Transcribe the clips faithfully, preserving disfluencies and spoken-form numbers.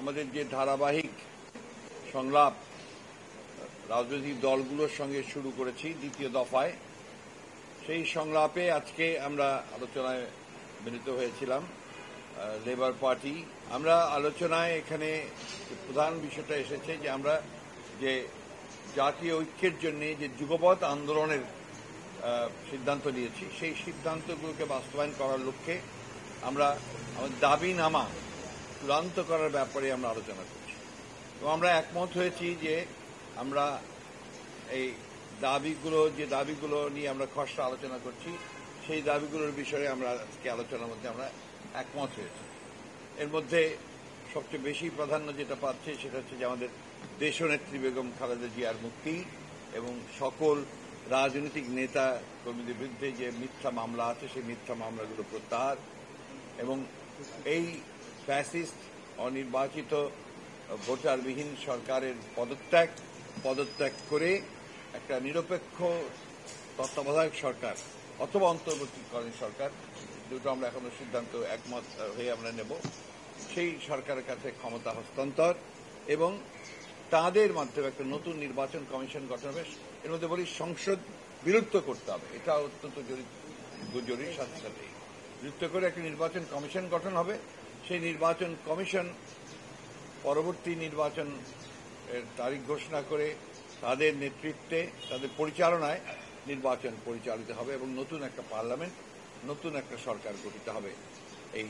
আমাদের যে ধারাবাহিক সংলাপ রাজনৈতিক দলগুলোর সঙ্গে শুরু করেছি দ্বিতীয় দফায়, সেই সংলাপে আজকে আমরা আলোচনায় মিলিত হয়েছিলাম লেবার পার্টি। আমরা আলোচনায় এখানে প্রধান বিষয়টা এসেছে যে আমরা যে জাতীয় ঐক্যের জন্য যে যুগপৎ আন্দোলনের সিদ্ধান্ত নিয়েছি, সেই সিদ্ধান্তগুলোকে বাস্তবায়ন করার লক্ষ্যে আমরা আমাদের দাবিনামা চূড়ান্ত করার ব্যাপারে আমরা আলোচনা করছি। এবং আমরা একমত হয়েছি যে আমরা এই দাবিগুলো যে দাবিগুলো নিয়ে আমরা খসড়া আলোচনা করছি, সেই দাবিগুলোর বিষয়ে আমরা আজকে আলোচনার মধ্যে আমরা একমত হয়েছি। এর মধ্যে সবচেয়ে বেশি প্রাধান্য যেটা পাচ্ছে সেটা হচ্ছে যে আমাদের দেশনেত্রী বেগম খালেদা জিয়ার মুক্তি এবং সকল রাজনৈতিক নেতা কর্মীদের বিরুদ্ধে যে মিথ্যা মামলা আছে সেই মিথ্যা মামলাগুলো প্রত্যাহার এবং এই ফ্যাসিস্ট অনির্বাচিত ভোটারবিহীন সরকারের পদত্যাগ পদত্যাগ করে একটা নিরপেক্ষ তত্ত্বাবধায়ক সরকার অথবা অন্তর্বর্তীকালীন সরকার, দুটো আমরা এখনো সিদ্ধান্ত একমত হয়ে আমরা নেব, সেই সরকারের কাছে ক্ষমতা হস্তান্তর এবং তাদের মাধ্যমে একটা নতুন নির্বাচন কমিশন গঠন হবে। এর মধ্যে বলি সংসদ বিলুপ্ত করতে হবে, এটা অত্যন্ত জরুরি। সাথে সাথে বিলুপ্ত করে একটা নির্বাচন কমিশন গঠন হবে। সেই নির্বাচন কমিশন পরবর্তী নির্বাচন এর তারিখ ঘোষণা করে তাদের নেতৃত্বে তাদের পরিচালনায় নির্বাচন পরিচালিত হবে এবং নতুন একটা পার্লামেন্ট নতুন একটা সরকার গঠিত হবে এই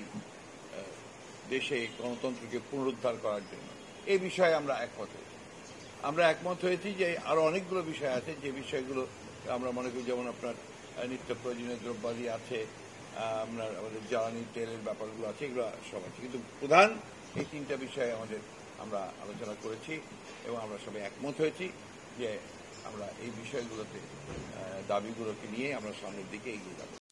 দেশে গণতন্ত্রকে পুনরুদ্ধার করার জন্য। এই বিষয়ে আমরা একমত হয়েছি। আমরা একমত হয়েছি যে আরো অনেকগুলো বিষয় আছে যে বিষয়গুলো আমরা মনে করি, যেমন আপনার নিত্য প্রয়োজনীয় দ্রব্যাদি আছে, আপনার আমাদের জ্বালানি তেলের ব্যাপারগুলো আছে, এগুলো সব আছে, কিন্তু প্রধান এই তিনটা বিষয়ে আমাদের আমরা আলোচনা করেছি এবং আমরা সবাই একমত হয়েছি যে আমরা এই বিষয়গুলোতে দাবিগুলোকে নিয়ে আমরা সামনের দিকে এগিয়ে যাব।